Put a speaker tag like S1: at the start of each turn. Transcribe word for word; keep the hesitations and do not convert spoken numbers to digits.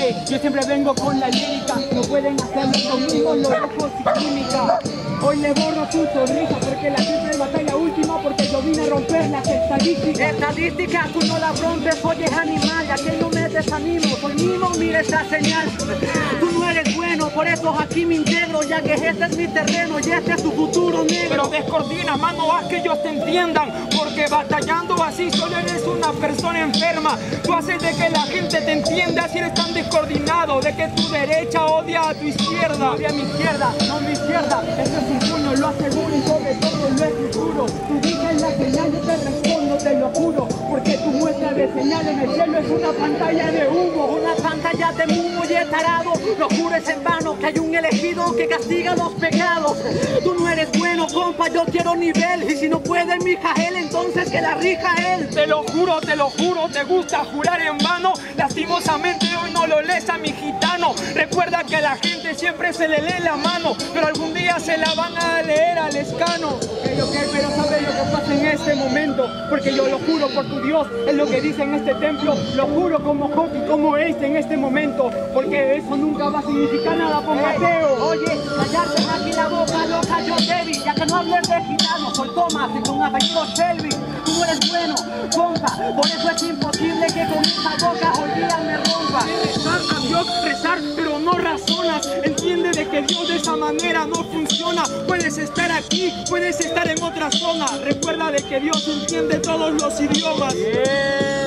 S1: Ey, yo siempre vengo con la lírica, no pueden hacerlo conmigo, lo dejo sin química. Hoy le borro tu sonrisa porque la triple batalla última, porque yo vine a romper las estadísticas. Estadísticas, tú no las rompes, oye animal, ya que no me desanimo, soy mimo, mira esta señal. Tú no eres bueno, por eso aquí me integro, ya que este es mi terreno y este es tu futuro negro.
S2: Pero descoordina, mano, haz que ellos te entiendan, porque batallando así solo eres una persona enferma. Tú haces de que la gente te entienda si eres tan descoordinado, de que tu derecha odia a tu izquierda.
S1: Odia a mi izquierda, no mi izquierda, eso es un puño, lo aseguro y sobre todo lo escritura. Tú dices la señal, yo te respondo, te lo juro, porque tu muestra de señal en el cielo es una pantalla de humo, una pantalla de humo y es tarado. Lo juro es en vano que hay un elegido que castiga los pecados. Tú no eres bueno, compa, yo quiero nivel, y si no puede mi Jael, entonces que la rija él.
S2: Te lo juro, te lo juro, te gusta jurar en vano. Lastimosamente hoy no lo lees a mi gitano. Recuerda que a la gente siempre se le lee la mano, pero algún día se la van a leer al escano.
S1: Ok, ok, pero sabes lo que pasa en este momento, porque yo lo juro por tu Dios, es lo que dice en este templo. Lo juro como Hockey, como Ace en este momento, porque eso nunca va a significar nada con Mateo. Oye, callarte aquí la boca, loca, yo débil, ya que no hables de gitano, soy Thomas y con apellido Shelby. Tú no eres bueno, compa, por eso es imposible que con esa boca hoy día me rompa.
S2: Rezar a Dios, rezar, pero no razonas. Entiende de que Dios de esa manera no funciona. Puedes estar aquí, puedes estar en otra zona. Recuerda de que Dios entiende todos los idiomas.
S1: Yeah.